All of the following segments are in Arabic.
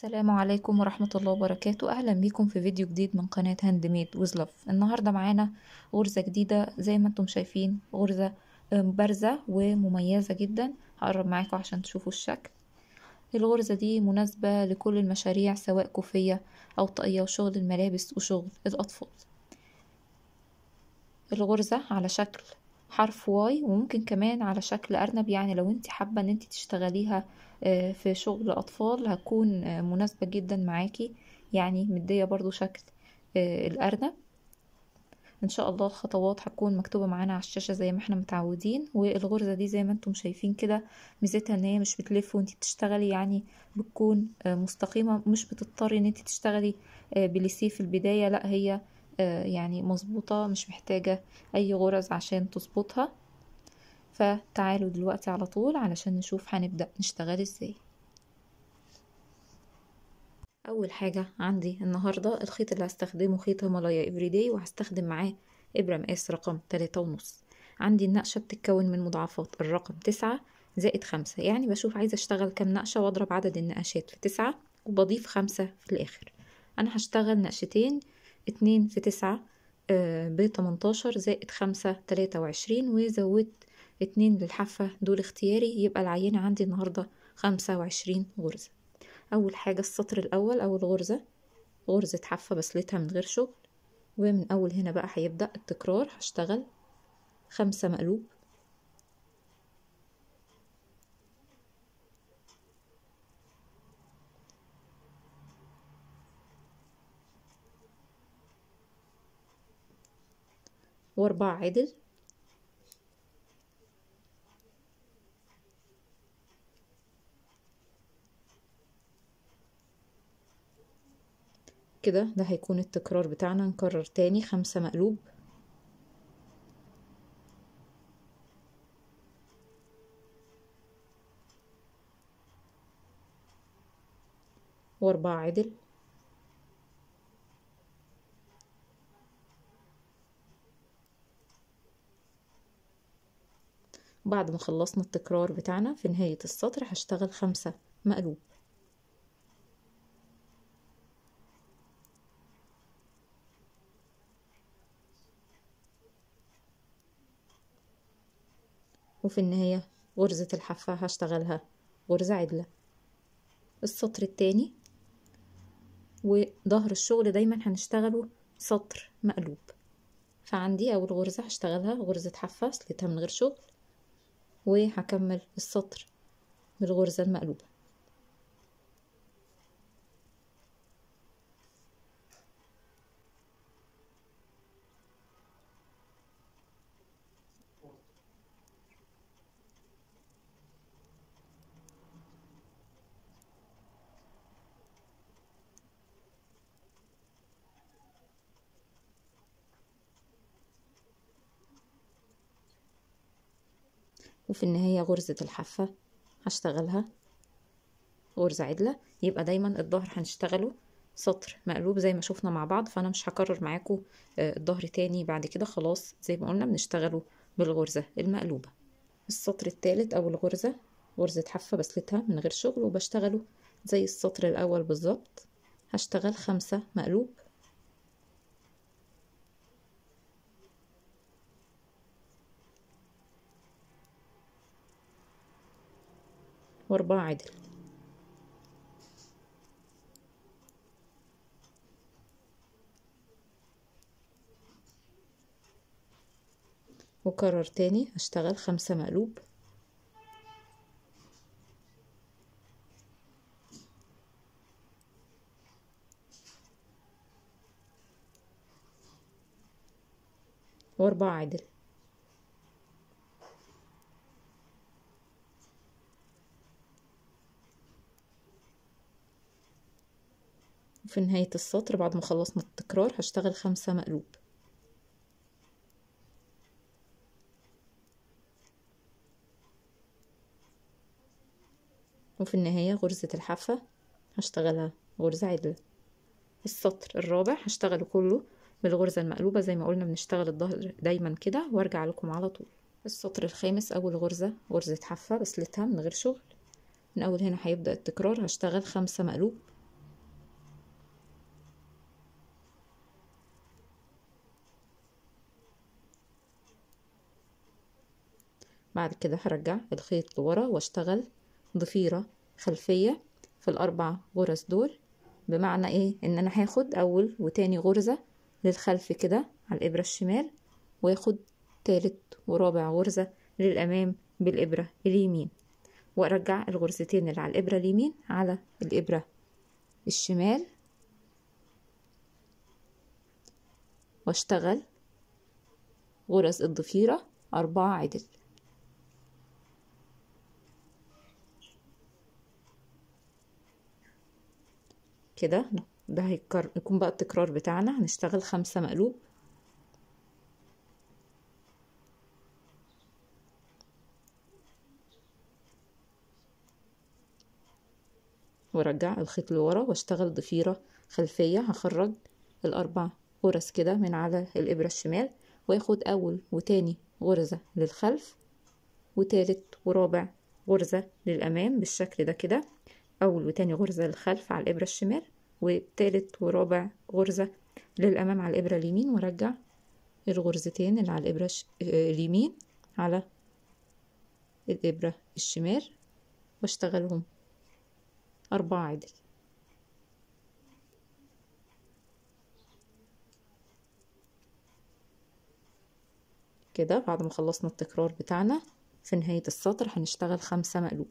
السلام عليكم ورحمة الله وبركاته. أهلا بيكم في فيديو جديد من قناة هاند ميد ويز لاف. النهاردة معانا غرزة جديدة زي ما انتم شايفين، غرزة بارزة ومميزة جدا. هقرب معاكم عشان تشوفوا الشكل. الغرزة دي مناسبة لكل المشاريع، سواء كوفية أو طاقية وشغل الملابس وشغل الأطفال. الغرزة على شكل حرف واي، وممكن كمان على شكل أرنب، يعني لو انت حابة ان انت تشتغليها في شغل أطفال هتكون مناسبة جدا معاكي. يعني مدية برضو شكل الأرنب. ان شاء الله الخطوات هتكون مكتوبة معانا على الشاشة زي ما احنا متعودين. والغرزة دي زي ما انتم شايفين كده، ميزتها ان هي مش بتلف وانت بتشتغلي، يعني بتكون مستقيمة، مش بتضطري ان انت تشتغلي بليسيه في البداية. لا، هي يعني مظبوطة، مش محتاجة اي غرز عشان تظبطها. فتعالوا دلوقتي على طول علشان نشوف هنبدأ نشتغل ازاي. اول حاجة عندي النهاردة الخيط اللي هستخدمه خيط هيمالايا افريداي، وهستخدم معاه ابرة مقاس رقم 3.5. عندي النقشة بتتكون من مضاعفات الرقم 9 زائد 5، يعني بشوف عايزة اشتغل كام نقشة واضرب عدد النقشات في 9 وبضيف 5 في الاخر. انا هشتغل نقشتين، 2 في 9 ب18 زائد 5 23، وزودت 2 للحافة، دول اختياري. يبقى العينة عندي النهاردة 25 غرزة. اول حاجة السطر الاول او الغرزة، غرزة حافة بسلتها من غير شغل، ومن اول هنا بقى هيبدأ التكرار. هشتغل 5 مقلوب، و4 عدل، كده ده هيكون التكرار بتاعنا. نكرر تاني 5 مقلوب، و4 عدل، بعد ما خلصنا التكرار بتاعنا في نهاية السطر هشتغل 5 مقلوب، وفي النهاية غرزة الحافة هشتغلها غرزة عدلة. السطر التاني وظهر الشغل دايما هنشتغله سطر مقلوب. فعندي اول غرزة هشتغلها غرزة حافة سلتها من غير شغل، وهكمل السطر بالغرزة المقلوبة. وفي النهاية غرزة الحافة هشتغلها غرزة عدلة. يبقى دايما الظهر هنشتغله سطر مقلوب زي ما شفنا مع بعض، فانا مش هكرر معاكم الظهر تاني. بعد كده خلاص زي ما قلنا بنشتغله بالغرزة المقلوبة. السطر الثالث اول غرزة غرزة حافة بسلتها من غير شغل، وبشتغله زي السطر الاول بالظبط. هشتغل 5 مقلوب، و4 عدل، وكرر تاني هشتغل 5 مقلوب، و4 عدل، وفي نهاية السطر بعد ما خلصنا التكرار هشتغل 5 مقلوب، وفي النهاية غرزة الحافة هشتغلها غرزة عدلة. السطر الرابع هشتغله كله بالغرزة المقلوبة زي ما قلنا بنشتغل الظهر دايما كده، وارجع لكم على طول. السطر الخامس اول غرزة غرزة حافة بسلتها من غير شغل. من اول هنا هيبدأ التكرار. هشتغل 5 مقلوب، بعد كده هرجع الخيط لورا واشتغل ضفيرة خلفية في الأربع غرز دول، بمعنى ايه؟ ان انا هاخد اول وتاني غرزة للخلف كده على الإبرة الشمال، واخد تالت ورابع غرزة للأمام بالإبرة اليمين، وارجع الغرزتين اللي على الإبرة اليمين على الإبرة الشمال، واشتغل غرز الضفيرة 4 عدل. كده ده يكون بقى التكرار بتاعنا. هنشتغل 5 مقلوب، وارجع الخيط لورا واشتغل ضفيرة خلفية. هخرج ال4 غرز كده من على الإبرة الشمال، واخد اول وتاني غرزة للخلف، وتالت ورابع غرزة للأمام بالشكل ده كده. أول وتاني غرزة للخلف على الإبرة الشمال، وتالت ورابع غرزة للأمام على الإبرة اليمين، وارجع الغرزتين اللي على الإبرة اليمين على الإبرة الشمال، واشتغلهم 4 عدل. كده بعد ما خلصنا التكرار بتاعنا في نهاية السطر هنشتغل 5 مقلوب.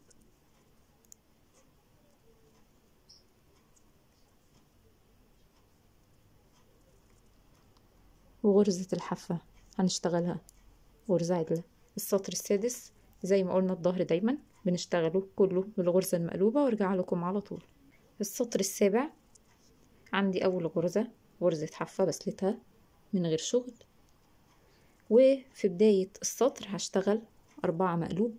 وغرزة الحافة هنشتغلها غرزة عدلة. السطر السادس زي ما قلنا الظهر دايما بنشتغله كله بالغرزة المقلوبة، وارجع لكم على طول. السطر السابع عندي أول غرزة حافة بسلتها من غير شغل، وفي بداية السطر هشتغل 4 مقلوب،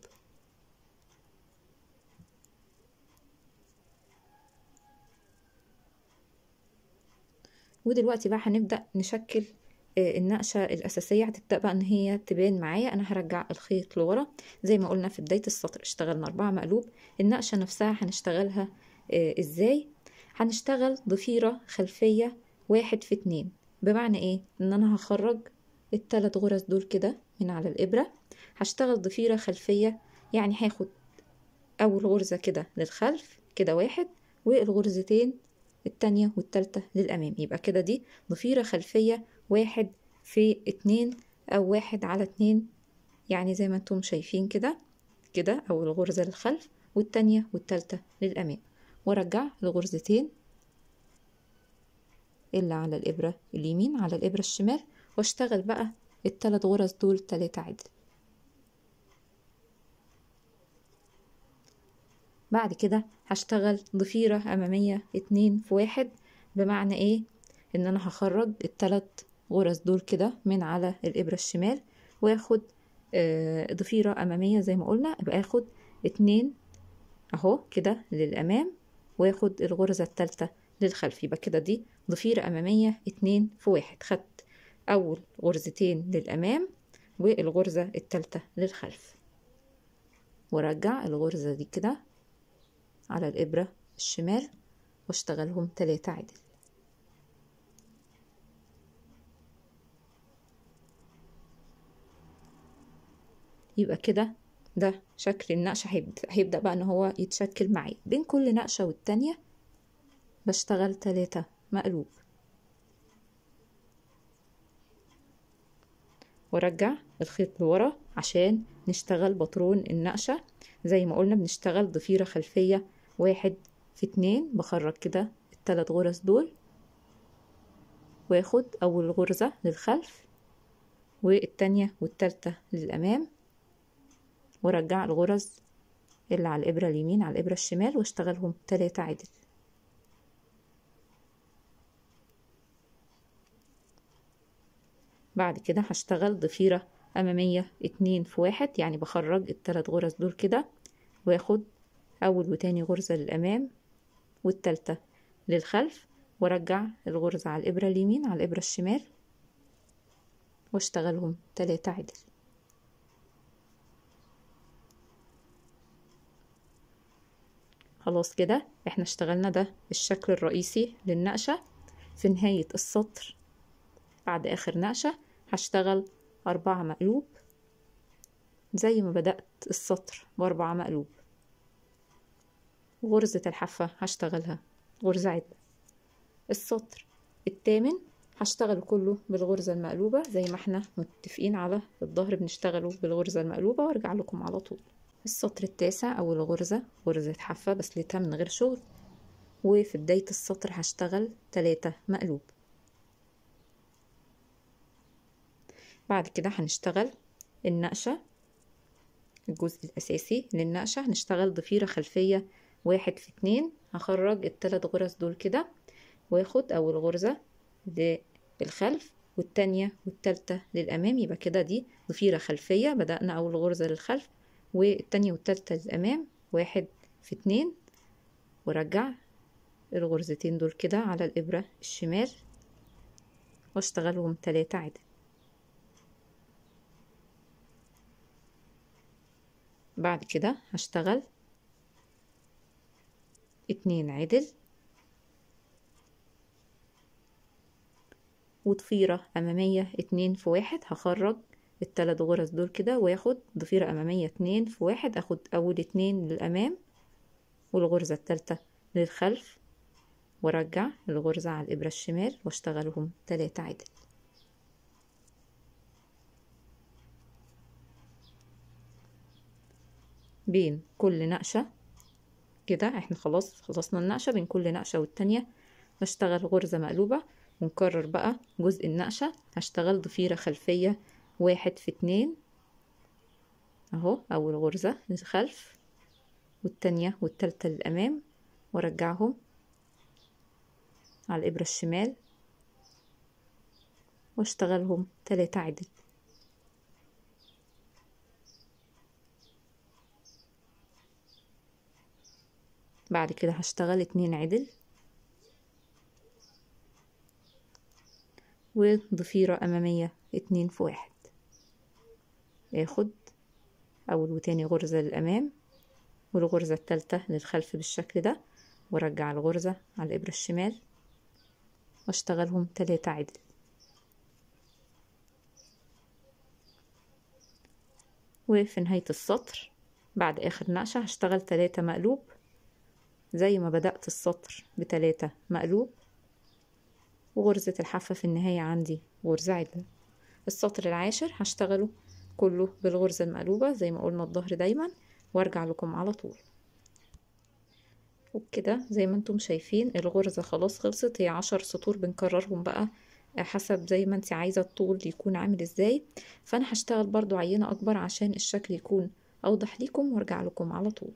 ودلوقتي بقى هنبدأ نشكل النقشة الأساسية. هتبدأ بقى إن هي تبان معايا. أنا هرجع الخيط لورا زي ما قلنا في بداية السطر اشتغلنا 4 مقلوب. النقشة نفسها هنشتغلها إزاي؟ هنشتغل ضفيرة خلفية 1 في 2. بمعنى إيه؟ إن أنا هخرج ال3 غرز دول كده من على الإبرة، هشتغل ضفيرة خلفية، يعني هاخد أول غرزة كده للخلف كده 1، والغرزتين التانية والتالتة للأمام، يبقى كده دي ضفيرة خلفية 1 في 2 أو 1 على 2، يعني زي ما انتم شايفين كده. كده أول غرزة للخلف والتانية والتالتة للأمام، وارجع الغرزتين اللي على الإبرة اليمين على الإبرة الشمال، واشتغل بقى ال3 غرز دول 3 عدل. بعد كده هشتغل ضفيرة أمامية 2 في 1. بمعنى ايه؟ ان انا هخرج ال3 غرز دول كده من على الإبرة الشمال، واخد ضفيرة أمامية زي ما قلنا، يبقى اخد 2 اهو كده للأمام، واخد الغرزة التالتة للخلف، يبقى كده دي ضفيرة أمامية 2 في 1. خدت أول غرزتين للأمام والغرزة التالتة للخلف، ورجع الغرزة دي كده على الإبرة الشمال واشتغلهم 3 عدل. يبقى كده ده شكل النقشة. هيبدأ بقى ان هو يتشكل معي. بين كل نقشة والتانية بشتغل 3 مقلوب، وارجع الخيط لورا عشان نشتغل باترون النقشة. زي ما قلنا بنشتغل ضفيرة خلفية 1 في 2. بخرج كده ال3 غرز دول، واخد اول غرزة للخلف والتانية والتالتة للأمام، وارجع الغرز اللي على الإبرة اليمين على الإبرة الشمال واشتغلهم 3 عدل. بعد كده هشتغل ضفيرة أمامية 2 في 1، يعني بخرج ال3 غرز دول كده، واخد أول وتاني غرزة للأمام والتالتة للخلف، وارجع الغرزة على الإبرة اليمين على الإبرة الشمال واشتغلهم 3 عدل. خلاص كده احنا اشتغلنا ده الشكل الرئيسي للنقشة. في نهاية السطر بعد آخر نقشة هشتغل 4 مقلوب، زي ما بدأت السطر ب4 مقلوب. غرزة الحافة هشتغلها غرزة عدة. السطر الثامن هشتغل كله بالغرزة المقلوبة زي ما احنا متفقين على الظهر بنشتغله بالغرزة المقلوبة، وارجع لكم على طول. السطر التاسع اول غرزة غرزة حافة بسلتها من غير شغل، وفي بداية السطر هشتغل 3 مقلوب. بعد كده هنشتغل النقشة، الجزء الأساسي للنقشة. هنشتغل ضفيرة خلفية 1 في 2. هخرج ال3 غرز دول كده، واخد أول غرزة للخلف والتانية والتالتة للأمام. يبقى كده دي ضفيرة خلفية. بدأنا أول غرزة للخلف والتانية والتالتة للأمام 1 في 2، ورجع الغرزتين دول كده على الإبرة الشمال واشتغلهم 3 عدل. بعد كده هشتغل 2 عدل وضفيرة أمامية 2 في 1. هخرج ال3 غرز دول كده واخد ضفيرة أمامية 2 في 1. اخد أول 2 للأمام والغرزة التالتة للخلف، وارجع الغرزة على الإبرة الشمال واشتغلهم 3 عدل. بين كل نقشة كده احنا خلصنا النقشة. بين كل نقشة والتانية هشتغل غرزة مقلوبة، ونكرر بقى جزء النقشة. هشتغل ضفيرة خلفية 1 في 2 اهو، اول غرزة للخلف والتانية والتالتة للأمام، وارجعهم على الإبرة الشمال واشتغلهم 3 عدل. بعد كده هشتغل 2 عدل وضفيرة أمامية 2 في 1. اخد أول وتاني غرزة للأمام والغرزة التالتة للخلف بالشكل ده، وارجع الغرزة على الإبرة الشمال واشتغلهم 3 عدل. وفي نهاية السطر بعد آخر نقشة هشتغل 3 مقلوب زي ما بدأت السطر ب3 مقلوب، وغرزة الحافة في النهاية عندي غرزة عدل. السطر العاشر هشتغله كله بالغرزة المقلوبة زي ما قلنا الظهر دايما، وارجع لكم على طول. وبكده زي ما انتم شايفين الغرزة خلاص خلصت. هي 10 سطور بنكررهم بقى حسب زي ما انت عايزة الطول يكون عامل ازاي. فانا هشتغل برضو عينة اكبر عشان الشكل يكون اوضح ليكم، وارجع لكم على طول.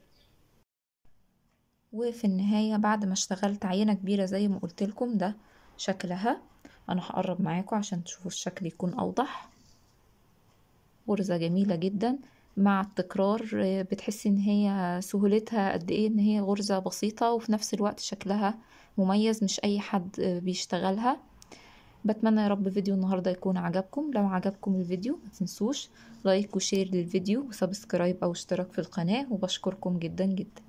وفي النهاية بعد ما اشتغلت عينة كبيرة زي ما قلت لكم ده شكلها. انا هقرب معاكم عشان تشوفوا الشكل يكون اوضح. غرزة جميلة جدا مع التكرار، بتحسي ان هي سهولتها قد ايه، ان هي غرزة بسيطة وفي نفس الوقت شكلها مميز مش اي حد بيشتغلها. بتمنى يا رب فيديو النهاردة يكون عجبكم. لو عجبكم الفيديو ما تنسوش لايك وشير للفيديو وسبسكرايب او اشتراك في القناة، وبشكركم جدا جدا.